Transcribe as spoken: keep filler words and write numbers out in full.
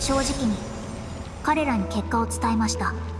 正直に彼らに結果を伝えました。